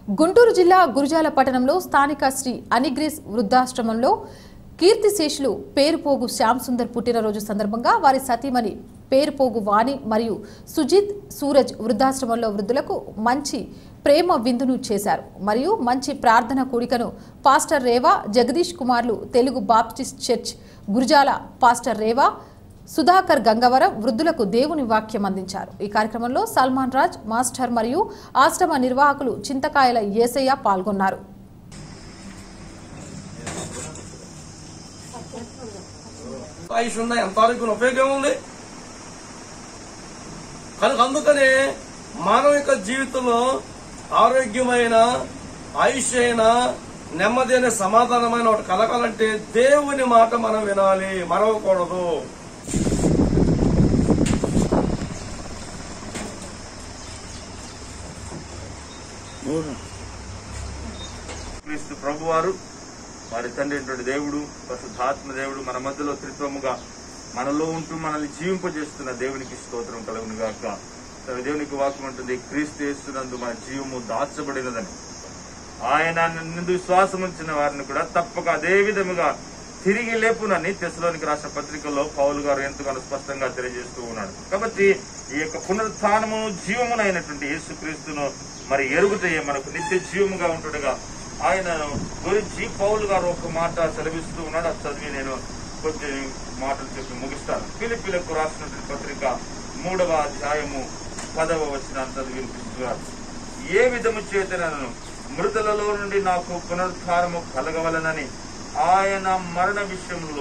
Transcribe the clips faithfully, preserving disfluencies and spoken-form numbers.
గుంటూరు జిల్లా గురుజాల పట్టణంలో స్థానిక శ్రీ అనిగ్రేస్ వృద్ధాశ్రమంలో కీర్తిశేషులు పేరుపోగు శ్యామ్ సుందర్ పుట్టినరోజు సందర్భంగా వారి సతీమణి పేరుపోగు వాణి మరియు సుజిత్ సూరజ్ వృద్ధాశ్రమంలో వృద్ధులకు మంచి ప్రేమ విందును చేశారు మరియు మంచి ప్రార్థన కూడికను పాస్టర్ రేవా జగదీష్ కుమార్లు Telugu Baptist church Gurazala pastor రేవా సుధాకర్ గంగవరం వృద్ధులకు దేవుని వాక్యం అందించారు। ఈ కార్యక్రమంలో సల్మాన్ రాజ్ మాస్టర్ మరియు ఆశ్రమ నిర్వాహకులు చింతకాయల యేసయ్య పాల్గొన్నారు। అందుకనే మానవిక జీవితంలో ఆరోగ్యమైన ఆయుష్ అయిన నెమ్మది అనే సమాధానమైన ఒకటి కలగాలంటే దేవుని మాట మనం వినాలి, మరవకూడదు। క్రీస్తు ప్రభువారు వారి తండ్రి దేవుడు పరిశుద్ధాత్మ దేవుడు మన మధ్యలో త్రిత్వముగా మనలో ఉంటూ మనల్ని జీవింపజేస్తున్న దేవునికి స్తోత్రం కలుగును గాక। దేవునికి వాక్యం ఉంటుంది, క్రీస్తు యేసునందు మన జీవము దాచబడినదని, ఆయన నందు విశ్వాసం ఉంచిన వారిని కూడా తప్పక అదే విధముగా తిరిగి లేపునని తెస్సలోనికి రాసిన పత్రికల్లో పౌలు గారు ఎంతగానో స్పష్టంగా తెలియజేస్తూ ఉన్నాడు। కాబట్టి ఈ యొక్క పునరుత్థానము జీవమునైనటువంటి యేసుక్రీస్తును మరి ఎరుగుతే మనకు నిత్య జీవముగా ఉంటుండగా ఆయన గురించి పౌలు గారు ఒక మాట సెలవిస్తూ ఉన్నాడు। అది చదివి నేను కొంచెం మాటలు చెప్పి ముగిస్తాను। ఫిలిప్పీలకు రాసినటువంటి పత్రిక మూడవ అధ్యాయము పదవ వచనాన్ని చదివి వినిపిస్తున్నారు। ఏ విధము చేతనను మృతులలో నుండి నాకు పునరుద్ధారము కలగవలనని ఆయన మరణ విషయంలో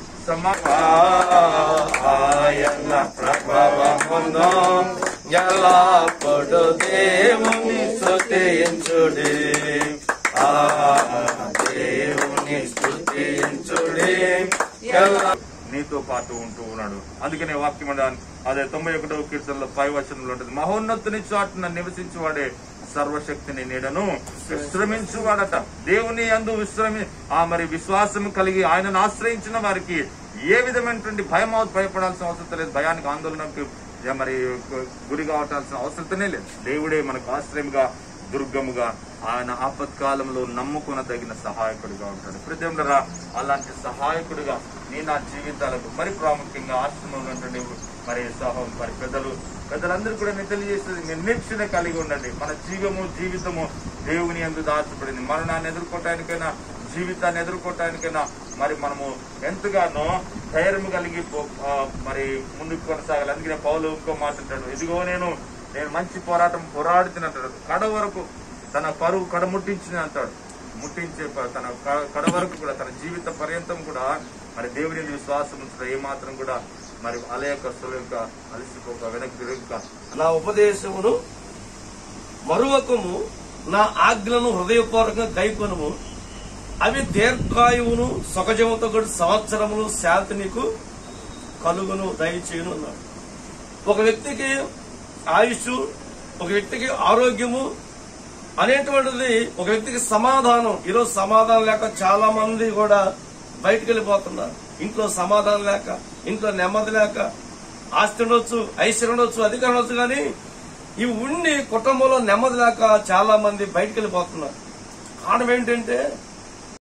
ఆయన ప్రభావమును ఎల్లప్పుడు దేవుని స్తుతించుడి, ఆ దేవుని స్తుతించుడి నీతో పాటు ఉంటూ ఉన్నాడు। అందుకనే వాక్యం అదే తొంభై ఒకటవ కీర్తనలో పై వచనంలో ఉంటుంది, మహోన్నతుని చాటున నివసించువాడే సర్వశక్తిని నీడను విశ్రమించువాడట। దేవుని యందు విశ్రమి ఆ మరి విశ్వాసం కలిగి ఆయనను ఆశ్రయించిన వారికి ఏ విధమైనటువంటి భయం భయపడాల్సిన అవసరం లేదు, భయానికి ఆందోళనకు మరి గురి కావాల్సిన అవసరమే లేదు। దేవుడే మనకు ఆశ్రయముగా దుర్గముగా ఆయన ఆపత్కాలంలో నమ్ముకొనదగిన సహాయకుడిగా ఉంటాడు। ప్రతిగా అలాంటి సహాయకుడిగా నీ నా జీవితాలకు మరి ప్రాముఖ్యంగా ఆశ్రమంలో మరి సహం మరి పెద్దలు పెద్దలందరూ కూడా నేను తెలియజేస్తుంది, నిర్నిరీక్షణ కలిగి ఉండండి। మన జీవము జీవితము దేవుని యందు దాచబడింది। మరణాన్ని ఎదుర్కోవటానికైనా జీవితాన్ని ఎదుర్కోవటానికైనా మరి మనము ఎంతగానో ధైర్యం కలిగి మరి ముందుకు కొనసాగాలి। అందుకనే పౌలు ఇంకో మాట్లాడతాడు, ఇదిగో నేను నేను మంచి పోరాటం పోరాడుతున్నట్టాడు, కడ వరకు తన పరువు కడ ముట్టించిన అంటాడు, ముట్టించే తన కడ వరకు కూడా తన జీవిత పర్యంతం కూడా మరి దేవుని విశ్వాసం ఉంచడం ఏమాత్రం కూడా మరి అలయక సులక అలసిపోక వెనక్కి తిరగక నా ఉపదేశమును మరువకము, నా ఆజ్ఞలను హృదయపూర్వకంగా గైకొనుము, అవి దీర్ఘాయువును సుఖజముతో కూడా సంవత్సరములు శాంతి నీకు కలుగును దయచేయును అన్నాడు। ఒక వ్యక్తికి ఆయుష్, ఒక వ్యక్తికి ఆరోగ్యము అనేటువంటిది, ఒక వ్యక్తికి సమాధానం। ఈరోజు సమాధానం లేక చాలా మంది కూడా బయటకు వెళ్ళిపోతున్నారు, ఇంట్లో సమాధానం లేక, ఇంట్లో నెమ్మది లేక, ఆస్తి ఉండొచ్చు, ఐశ్వర్యం ఉండొచ్చు, అధికారం ఉండొచ్చు, కానీ ఇవి ఉండి కుటుంబంలో నెమ్మది లేక చాలా మంది బయటకు వెళ్ళిపోతున్నారు। కారణం ఏంటంటే